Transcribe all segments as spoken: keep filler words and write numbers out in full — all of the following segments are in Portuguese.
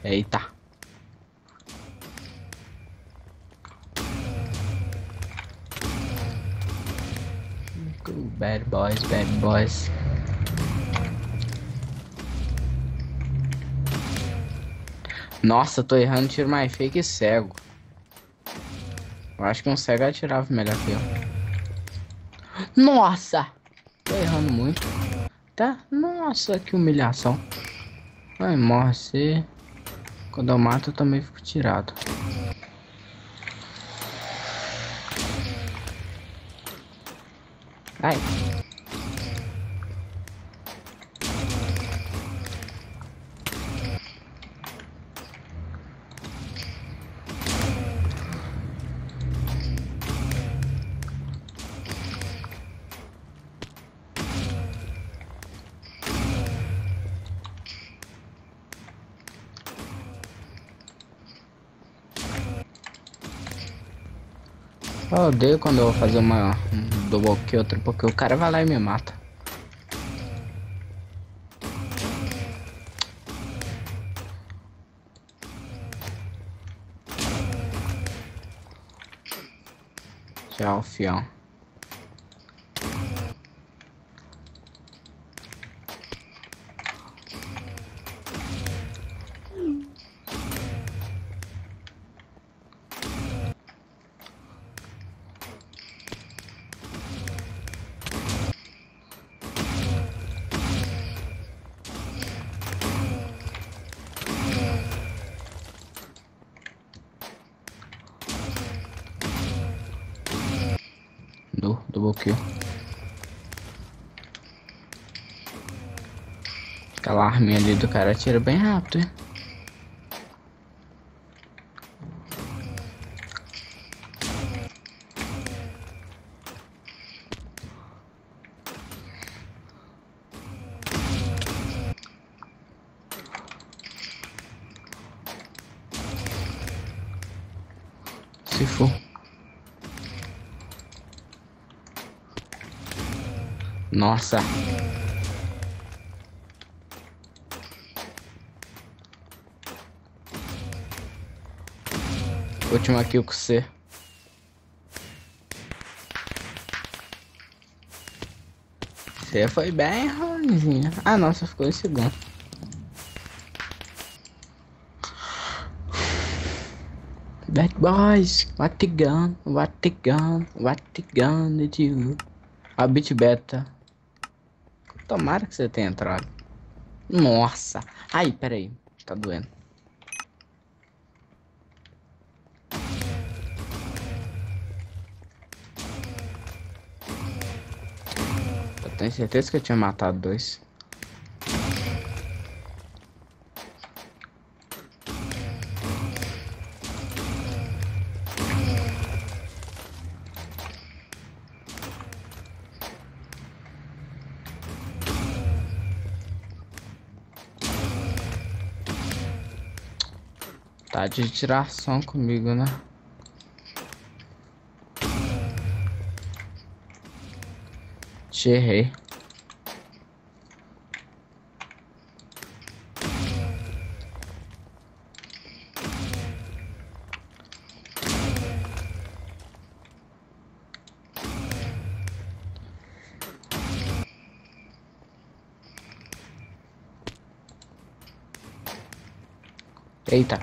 Eita. Bad boys, bad boys. Nossa, tô errando tiro mais feio que cego. Eu acho que um cego atirava melhor que eu. Nossa! Tô errando muito. Tá? Nossa, que humilhação. Vai, morre você. Quando eu mato, eu também fico tirado. Ai. Eu odeio quando eu vou fazer uma um double kill, triple kill, o cara vai lá e me mata. Tchau, fião. Do double kill. Aquela arminha ali do cara tira bem rápido, hein? Se for. Nossa. Última kill com você. Você foi bem ruimzinho. Ah, nossa, ficou em segundo. Bad boys, what the gun, what the gun, what the gun did you? A bit beta. Tomara que você tenha entrado. Nossa. Ai, peraí. Tá doendo. Eu tenho certeza que eu tinha matado dois. Tá de tiração comigo, né? Te errei. Eita.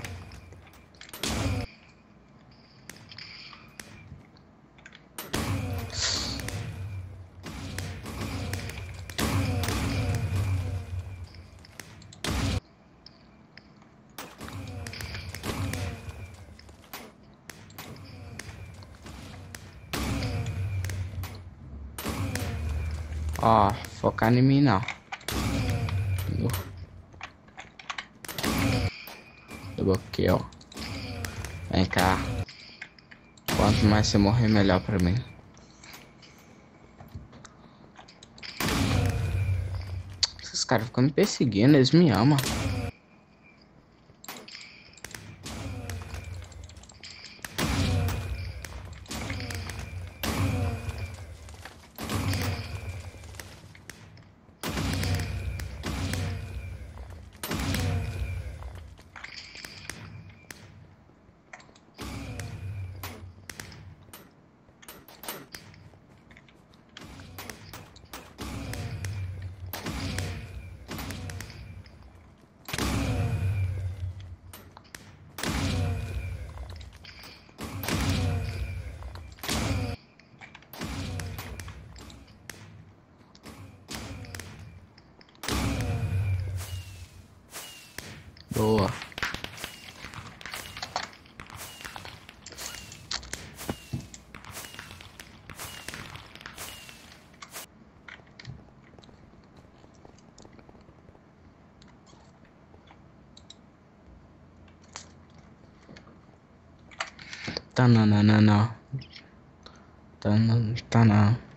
Ó, focar em mim não. Double kill. Vem cá. Quanto mais você morrer, melhor pra mim. Esses caras ficam me perseguindo, eles me amam. Boa. Tá, não, não, não, não. Tá, não, tá, não.